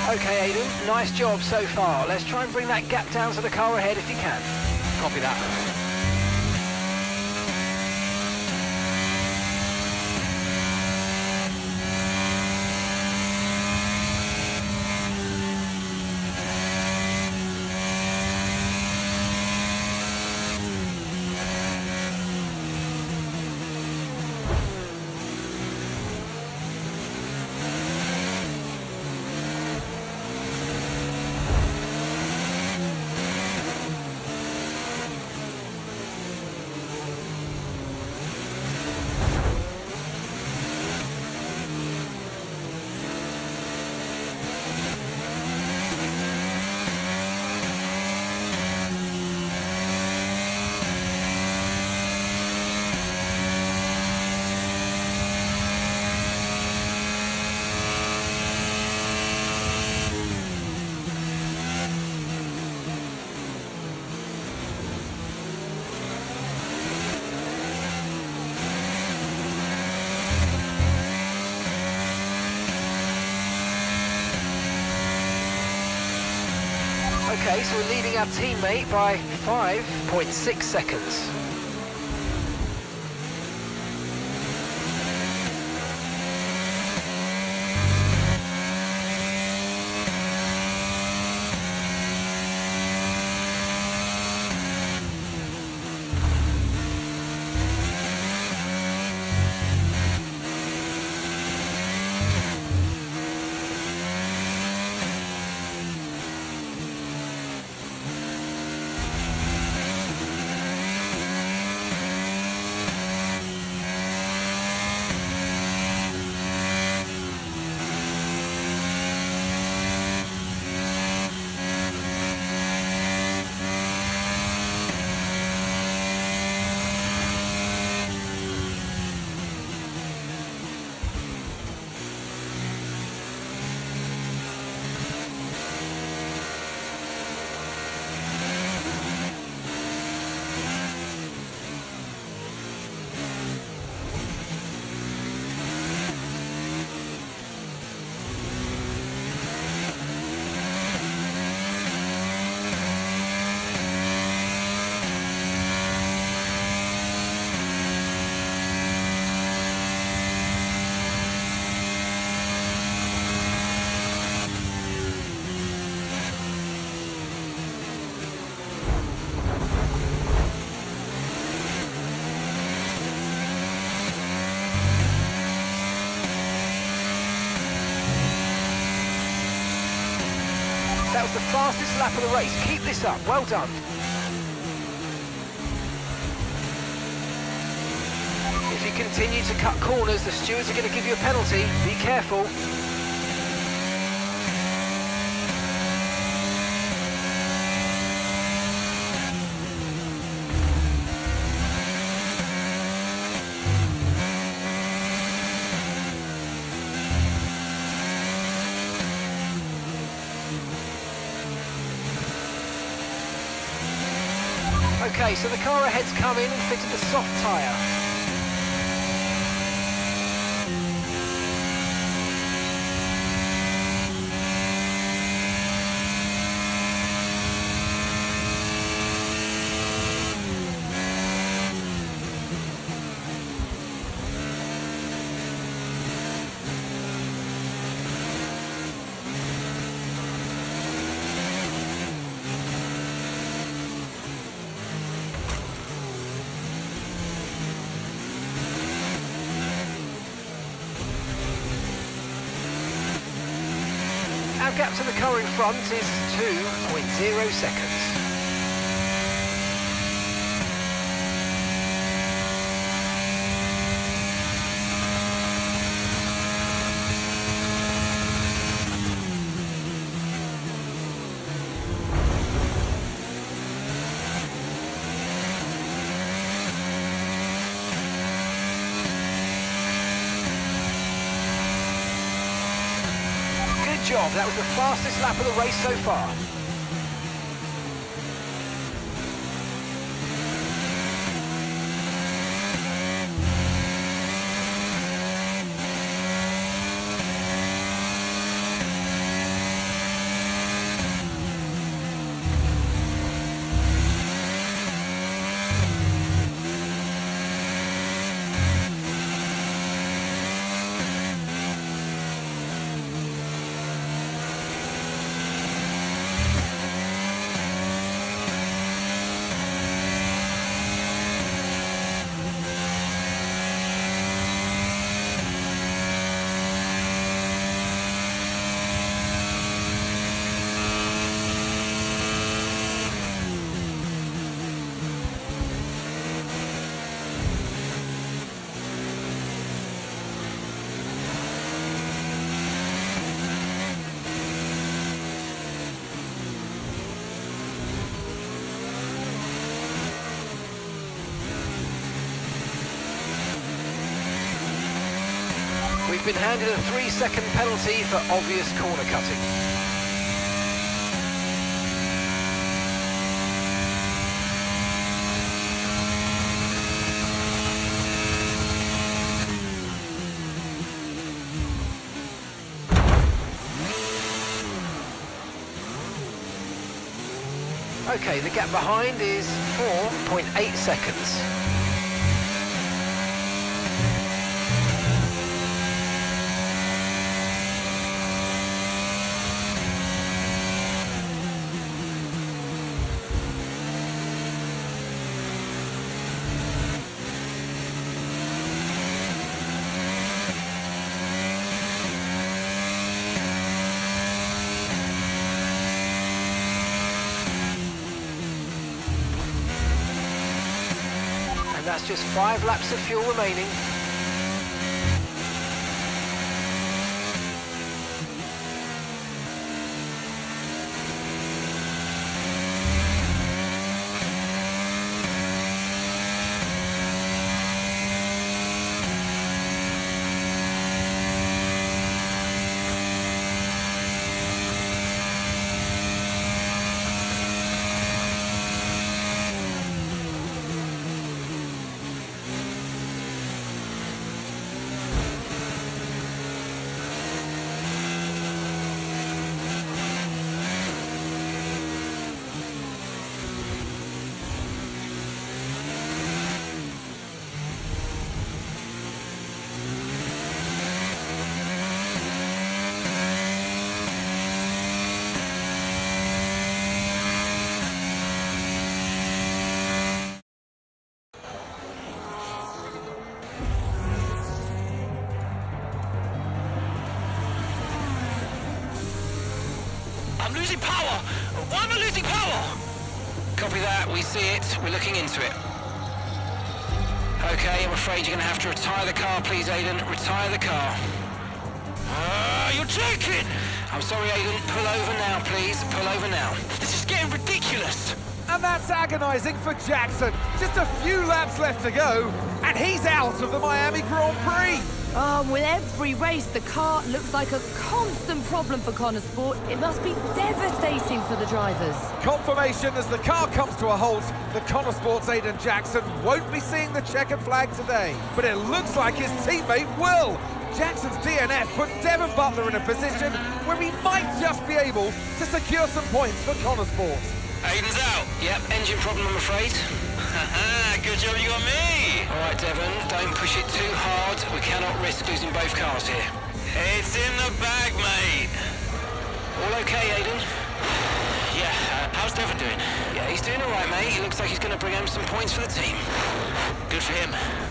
Okay, Aidan, nice job so far. Let's try and bring that gap down to the car ahead if you can. Copy that. Okay, so we're leading our teammate by 5.6 seconds. That was the fastest lap of the race. Keep this up. Well done. If you continue to cut corners, the stewards are going to give you a penalty. Be careful. Okay, so the car ahead's come in and fitted the soft tyre. Our gap to the car in front is 2.0 seconds. Job. That was the fastest lap of the race so far. He's been handed a 3-second penalty for obvious corner cutting. Okay, the gap behind is 4.8 seconds. And that's just 5 laps of fuel remaining. I'm losing power! Why am I losing power? Copy that, we see it, we're looking into it. Okay, I'm afraid you're going to have to retire the car, please, Aiden. Retire the car. You're joking! I'm sorry, Aiden. Pull over now, please. Pull over now. This is getting ridiculous! And that's agonising for Jackson. Just a few laps left to go, and he's out of the Miami Grand Prix. With every race, the car looks like a constant problem for Connor Sport. It must be devastating for the drivers. Confirmation as the car comes to a halt. The Connor Sport's Aiden Jackson won't be seeing the checkered flag today, but it looks like his teammate will. Jackson's DNF puts Devon Butler in a position where he might just be able to secure some points for Connor Sport. Aiden's out. Yep, engine problem, I'm afraid. Good job you got me! All right, Devon, don't push it too hard. We cannot risk losing both cars here. It's in the bag, mate! All okay, Aiden? Yeah, how's Devon doing? Yeah, he's doing all right, mate. He looks like he's going to bring home some points for the team. Good for him.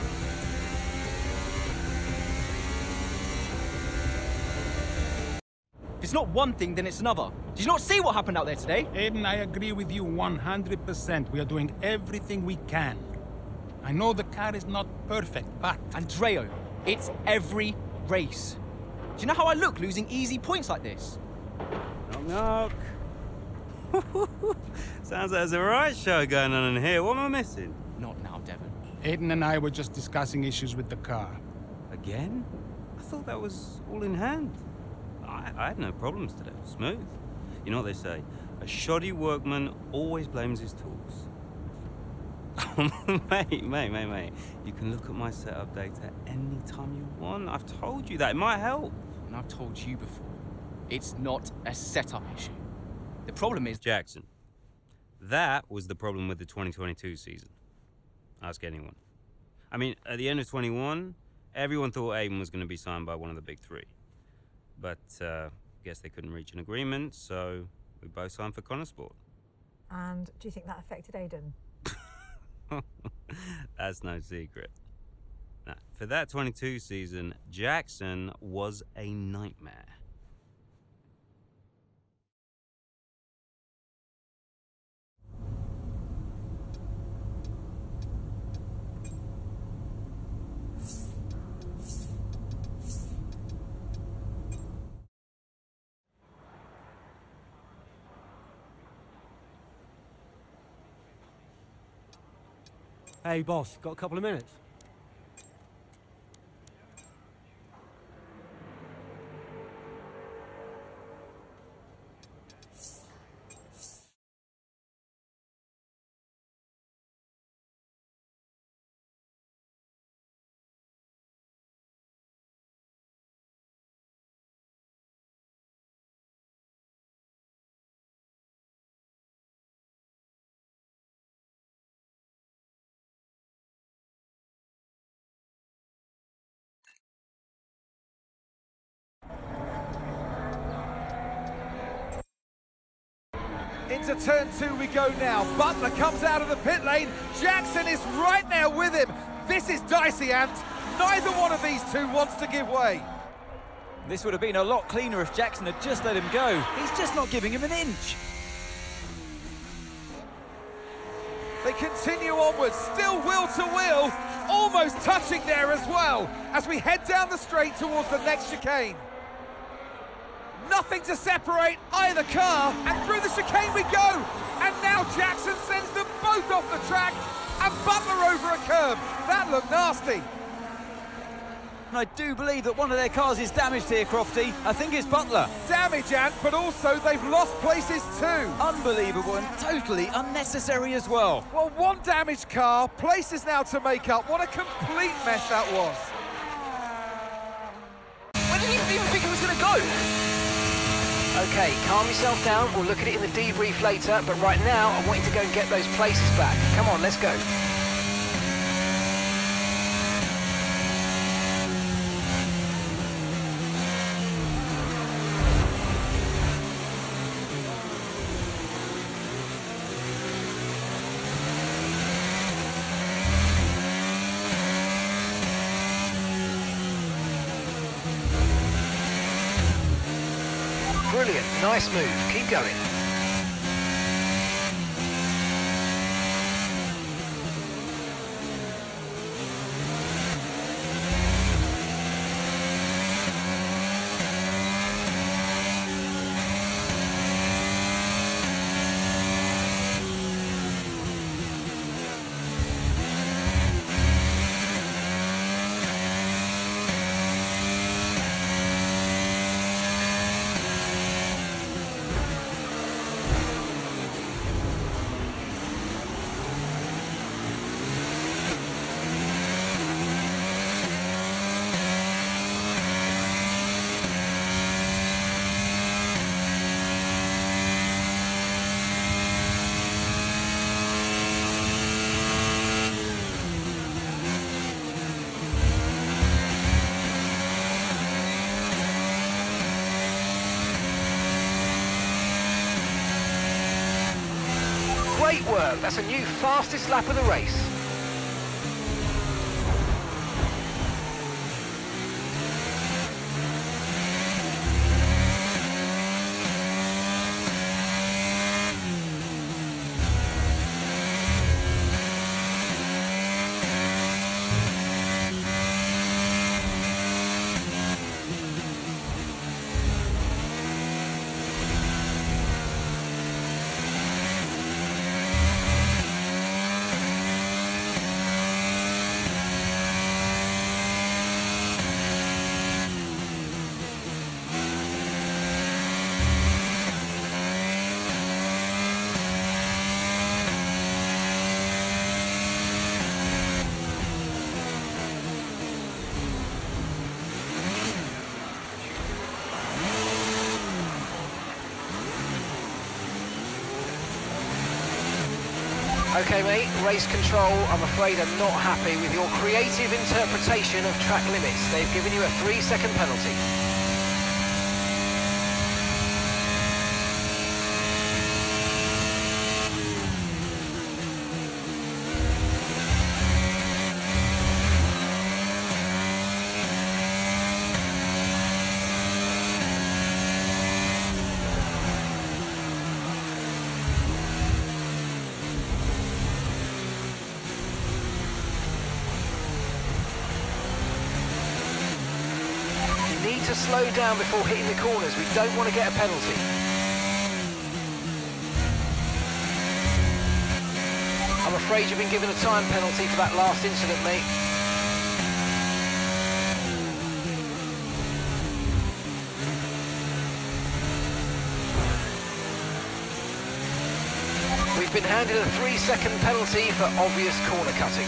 If it's not one thing, then it's another. Did you not see what happened out there today? Aiden, I agree with you 100%. We are doing everything we can. I know the car is not perfect, but... Andreo, it's every race. Do you know how I look losing easy points like this? Knock, knock. Sounds like there's a riot show going on in here. What am I missing? Not now, Devon. Aiden and I were just discussing issues with the car. Again? I thought that was all in hand. I had no problems today. Smooth. You know what they say? A shoddy workman always blames his tools. mate. You can look at my setup data any time you want. I've told you that. It might help. And I've told you before, it's not a setup issue. The problem is... Jackson, that was the problem with the 2022 season. Ask anyone. I mean, at the end of 21, everyone thought Aiden was going to be signed by one of the big three. But, guess they couldn't reach an agreement, so we both signed for Connor Sport. And do you think that affected Aiden? That's no secret. Now, for that 22 season, Jackson was a nightmare. Hey, boss, got a couple of minutes? into turn 2 we go now. Butler comes out of the pit lane. Jackson is right there with him. This is dicey, Ant. Neither one of these two wants to give way. This would have been a lot cleaner if Jackson had just let him go. He's just not giving him an inch. They continue onwards, still wheel to wheel, almost touching there as well, as we head down the straight towards the next chicane. Nothing to separate either car, and through the chicane we go. And now Jackson sends them both off the track, and Butler over a curb. That looked nasty. And I do believe that one of their cars is damaged here, Crofty. I think it's Butler. Damage, Ant, but also they've lost places too. Unbelievable and totally unnecessary as well. Well, one damaged car, places now to make up. What a complete mess that was. Where did you even think it was going to go? Okay, calm yourself down. We'll look at it in the debrief later, but right now I want you to go and get those places back. Come on, let's go. Brilliant, nice move, keep going. Great work, that's a new fastest lap of the race. Okay mate, race control, I'm afraid I'm not happy with your creative interpretation of track limits. They've given you a 3-second penalty. To slow down before hitting the corners. We don't want to get a penalty. I'm afraid you've been given a time penalty for that last incident, mate. We've been handed a 3-second penalty for obvious corner cutting.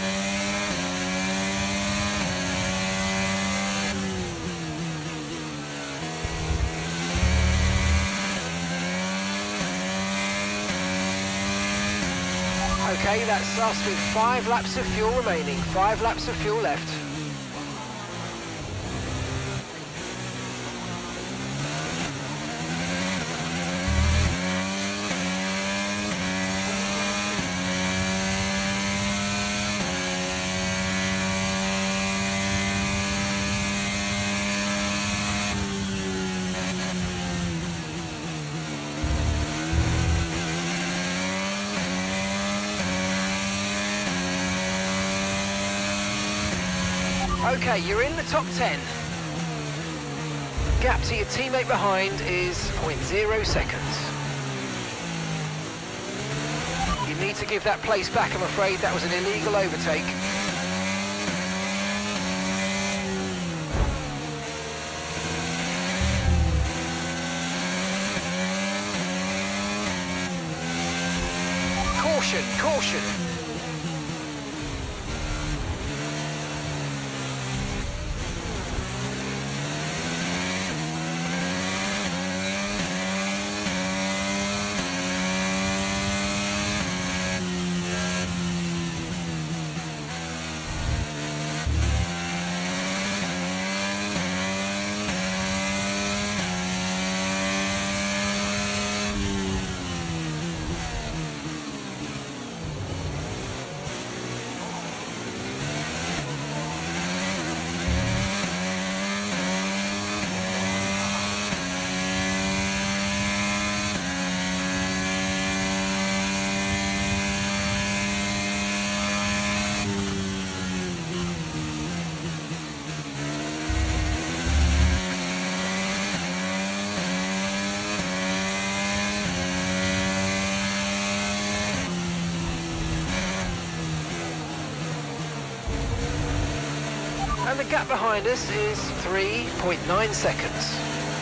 Okay, that's us with 5 laps of fuel remaining, 5 laps of fuel left. Okay, you're in the top 10. Gap to your teammate behind is 0.0 seconds. You need to give that place back, I'm afraid. That was an illegal overtake. Caution, caution. And the gap behind us is 3.9 seconds.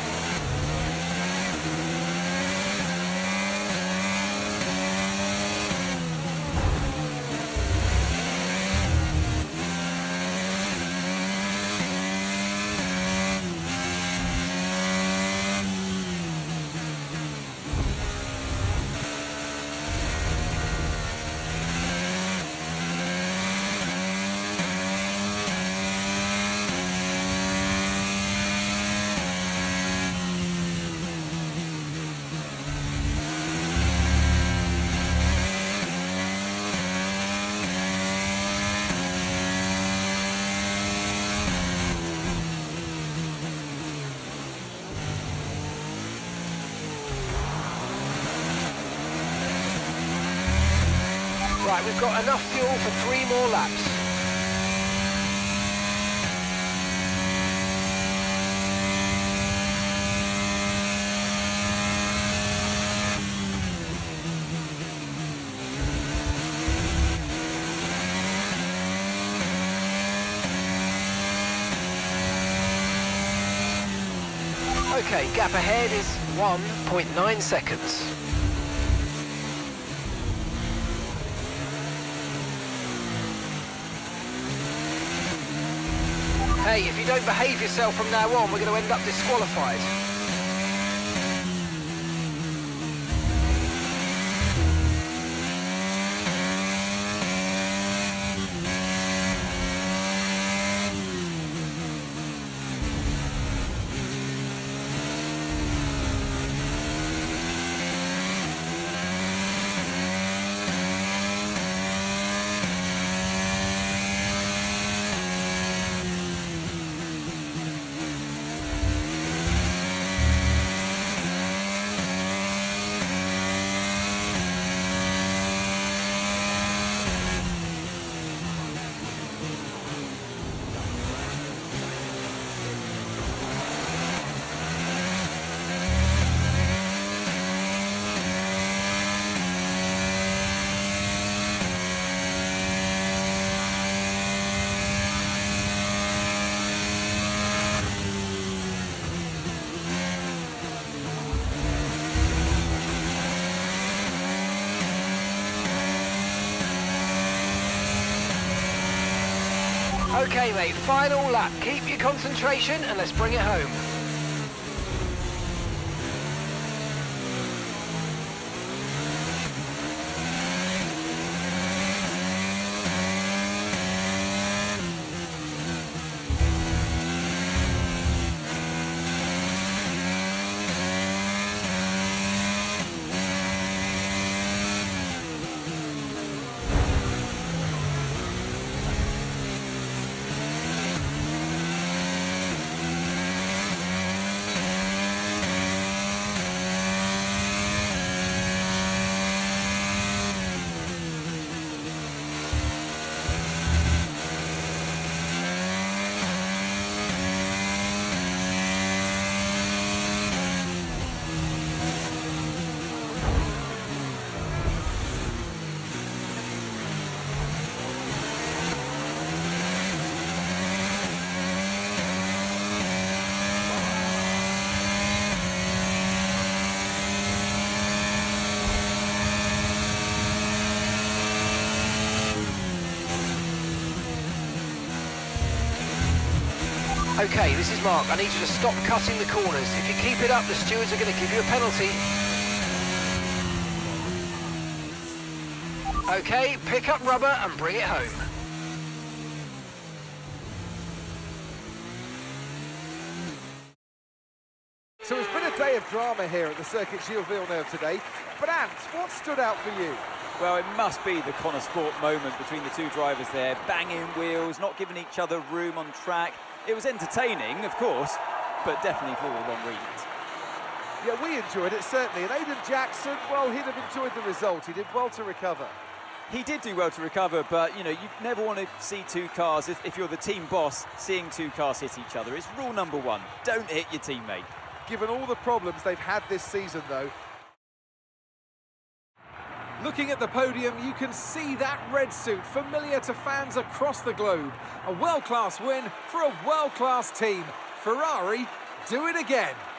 Right, we've got enough fuel for 3 more laps. Okay, gap ahead is 1.9 seconds. Hey, if you don't behave yourself from now on, we're going to end up disqualified. Okay, mate, final lap. Keep your concentration and let's bring it home. Okay, this is Mark. I need you to stop cutting the corners. If you keep it up, the stewards are going to give you a penalty. Okay, pick up rubber and bring it home. So it's been a day of drama here at the Circuit Gilles Villeneuve today. But Ant, what stood out for you? Well, it must be the Connor Sport moment between the two drivers there. Banging wheels, not giving each other room on track. It was entertaining, of course, but definitely for all the wrong reasons. Yeah, we enjoyed it, certainly. And Aiden Jackson, well, he'd have enjoyed the result. He did well to recover. He did do well to recover, but, you know, you never want to see two cars, if you're the team boss, seeing two cars hit each other. It's rule number one, don't hit your teammate. Given all the problems they've had this season, though. Looking at the podium, you can see that red suit familiar to fans across the globe. A world-class win for a world-class team. Ferrari do it again.